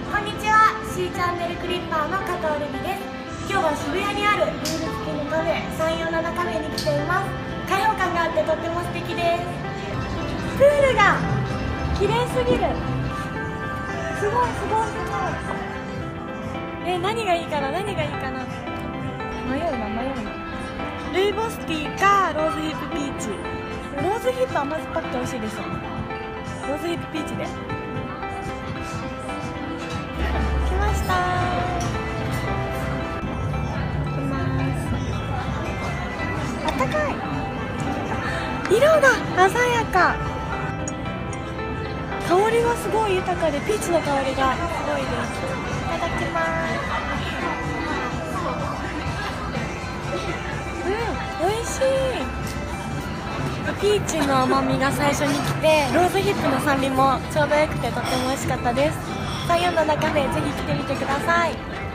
こんにちは、C チャンネルクリッパーの加藤瑠美です。今日は渋谷にあるプール付きのカフェ347カフェに来ています。開放感があってとっても素敵です。プールが綺麗すぎる。すごいすごいすごい。何がいいかな、何がいいかな、迷うな。ルイボスティーかローズヒップピーチ。ローズヒップ甘酸っぱくて美味しいですよね。ローズヒップピーチで来ました。行きます。あったかい。色が鮮やか。香りがすごい豊かでピーチの香りがすごいです。いただきます。美味しい。ピーチの甘みが最初に来て、ローズヒップの酸味もちょうどよくてとっても美味しかったです。347カフェぜひ来てみてください。